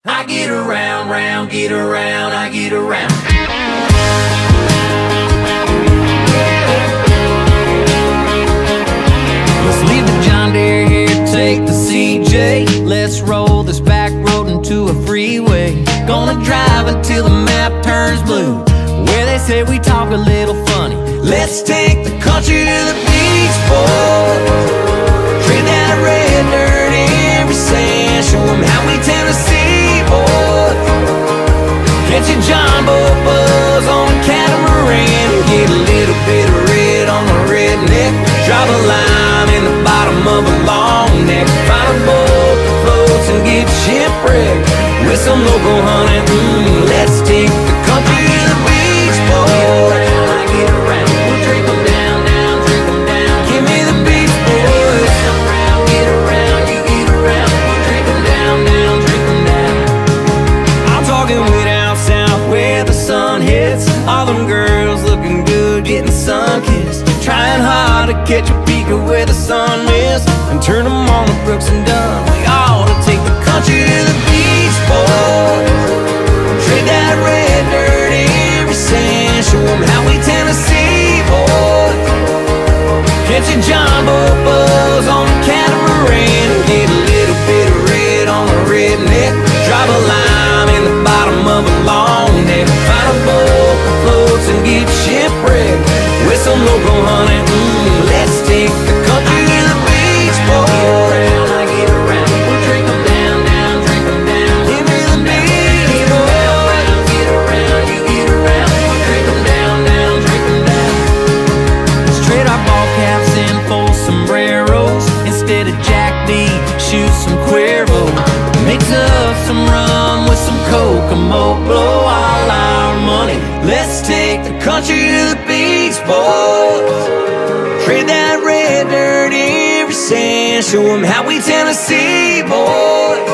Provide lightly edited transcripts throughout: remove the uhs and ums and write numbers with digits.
I get around, round, get around, I get around. Let's leave the John Deere here, take the CJ. Let's roll this back road into a freeway. Gonna drive until the map turns blue, where they say we talk a little funny. Let's take the country to the beach, boys. Trade that red dirt in every sand. Show them how we Tennessee, boys. Catch a Jon Boat buzz on a Catamaran and get a little bit of red on the redneck. Drop a line in the bottom of a long neck. Find a boat that floats and get shipwrecked with some local honey. Let's take the country to the beach, boys. I get around, we'll drink them down, down, drink them down. Give me the beach, boys. Get around, you get around. We'll drink them down, down, drink them down. I'm talking way down south where the sun hits. All them girls looking good, getting sun-kissed. Trying hard to catch a peek of where the sun is and turn them on to Brooks and Dunn. We ought to take the country to the beach, boys. Trade that red dirt every sand. Show them how we Tennessee, boys. Catch a Jon Boat buzz on a Catamaran and get a little bit of red on the redneck. Drop a line in the bottom of a long neck. Find a boat that floats and get shipwrecked with some local honey. Let's take the country to the beach, boys. I get around, we'll drink them down, down, drink them down. Give me the beach, boys. Get around, you get around. We'll drink them down, down, drink them down. Let's trade our ball caps in for sombreros. Instead of Jack D, shoot some Cuervo. Mix up some rum with some Kokomo. Blow all our money. Let's take the country to the beach, boys. Trade that red dirt every sand. Show them how we Tennessee, boys.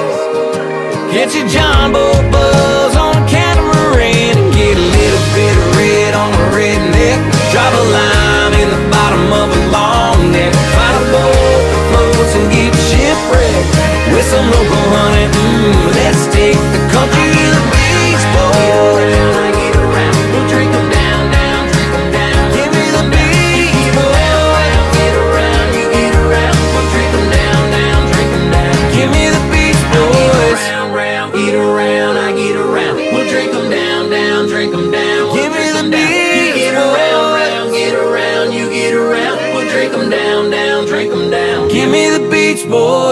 Catch a Jon Boat buzz on a Catamaran and get a little bit of red on the redneck. Drop a line in the bottom of a long neck. Find a boat that floats and get shipwrecked with some local honey. Let's take the country to the beach, boys. I get around, we'll drink them down, down, drink them down. Give me the beach, boys. Get around, you get around. We'll drink them down, down, drink them down. Give me the beach, boys. Round, round, get around, I get around. We'll drink them down, down, drink them down. Give me the beach, get around, get around, you get around. We'll drink them down, down, drink them down. Give me the beach, boys.